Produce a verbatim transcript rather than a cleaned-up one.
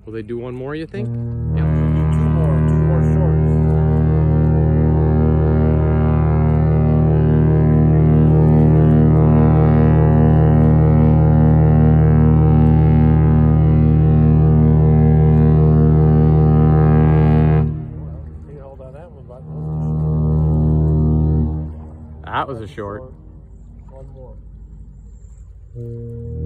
Will they do one more, you think? Yep. Two more, two more shorts. That was a short. One more.